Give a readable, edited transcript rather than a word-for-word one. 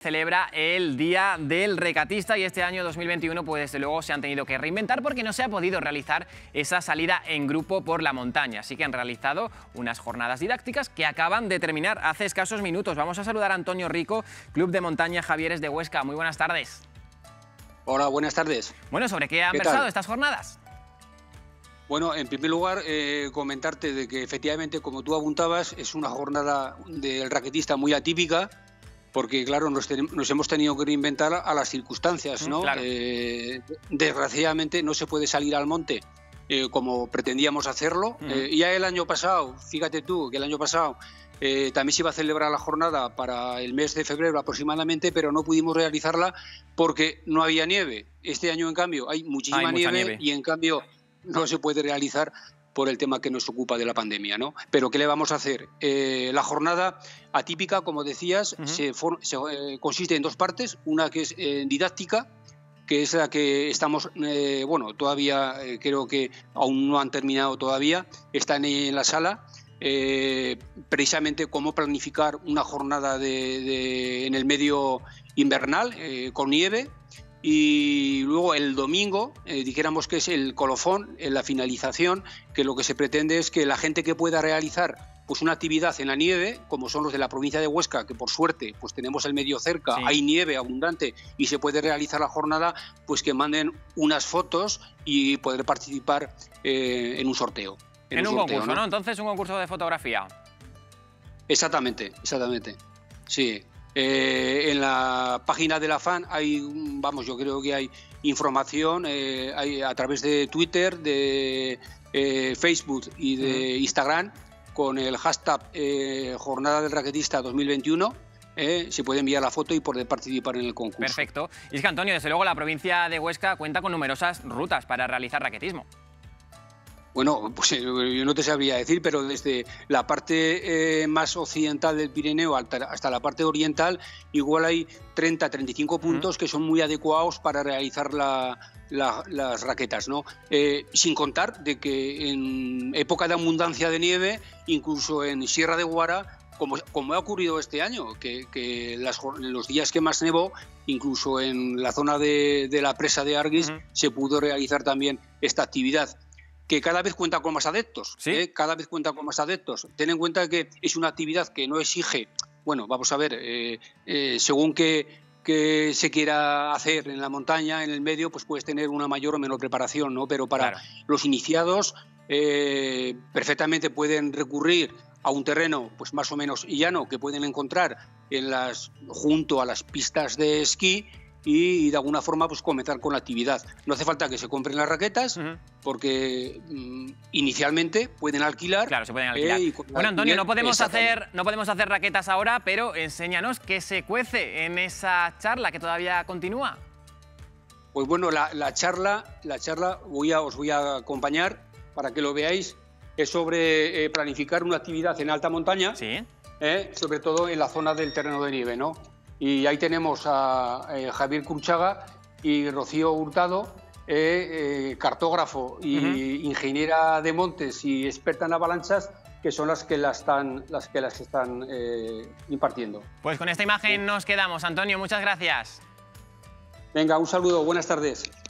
celebra el Día del Recatista y este año 2021 pues desde luego se han tenido que reinventar porque no se ha podido realizar esa salida en grupo por la montaña. Así que han realizado unas jornadas didácticas que acaban de terminar hace escasos minutos. Vamos a saludar a Antonio Rico, Club de Montaña Javieres de Huesca. Muy buenas tardes. Hola, buenas tardes. Bueno, ¿sobre qué han versado estas jornadas? Bueno, en primer lugar, comentarte de que efectivamente, como tú apuntabas, es una jornada del raquetista muy atípica, porque claro, nos hemos tenido que reinventar a las circunstancias, ¿no? Claro. Desgraciadamente no se puede salir al monte como pretendíamos hacerlo. Ya el año pasado, fíjate tú, que el año pasado también se iba a celebrar la jornada para el mes de febrero aproximadamente, pero no pudimos realizarla porque no había nieve. Este año, en cambio, hay muchísima nieve y en cambio no se puede realizar por el tema que nos ocupa de la pandemia, ¿no? Pero ¿qué le vamos a hacer? La jornada atípica, como decías, consiste en dos partes. Una que es didáctica, que es la que estamos, bueno, todavía creo que aún no han terminado todavía, están en la sala, precisamente cómo planificar una jornada en el medio invernal con nieve. Y luego el domingo, dijéramos que es el colofón, la finalización, que lo que se pretende es que la gente que pueda realizar pues una actividad en la nieve, como son los de la provincia de Huesca, que por suerte pues tenemos el medio cerca, hay nieve abundante y se puede realizar la jornada, pues que manden unas fotos y poder participar en un sorteo. En un concurso, ¿no? Entonces, un concurso de fotografía. Exactamente, sí. En la página de la FAN hay, vamos, yo creo que hay información hay a través de Twitter, de Facebook y de Instagram con el hashtag Jornada del Raquetista 2021. Se puede enviar la foto y poder participar en el concurso. Perfecto. Y es que, Antonio, desde luego la provincia de Huesca cuenta con numerosas rutas para realizar raquetismo. Bueno, pues yo no te sabría decir, pero desde la parte más occidental del Pirineo hasta la parte oriental, igual hay 30-35 puntos que son muy adecuados para realizar las raquetas, ¿no? Sin contar de que en época de abundancia de nieve, incluso en Sierra de Guara, como ha ocurrido este año, que los días que más nevó, incluso en la zona de la presa de Arguis, se pudo realizar también esta actividad, que cada vez cuenta con más adeptos. ¿Sí? Cada vez cuenta con más adeptos. Ten en cuenta que es una actividad que no exige, bueno, vamos a ver, según que se quiera hacer en la montaña, en el medio, pues puedes tener una mayor o menor preparación, ¿no? Pero para los iniciados perfectamente pueden recurrir a un terreno pues más o menos llano que pueden encontrar junto a las pistas de esquí, y de alguna forma pues comenzar con la actividad. No hace falta que se compren las raquetas porque inicialmente pueden alquilar. Claro, se pueden alquilar. Bueno, Antonio, no podemos hacer raquetas ahora, pero enséñanos qué se cuece en esa charla que todavía continúa. Pues bueno, la charla os voy a acompañar para que lo veáis. Es sobre planificar una actividad en alta montaña, sobre todo en la zona del terreno de nieve, ¿no? Y ahí tenemos a Javier Curchaga y Rocío Hurtado, cartógrafo y ingeniera de montes y experta en avalanchas, que son las que las están impartiendo. Pues con esta imagen nos quedamos. Antonio, muchas gracias. Venga, un saludo, buenas tardes.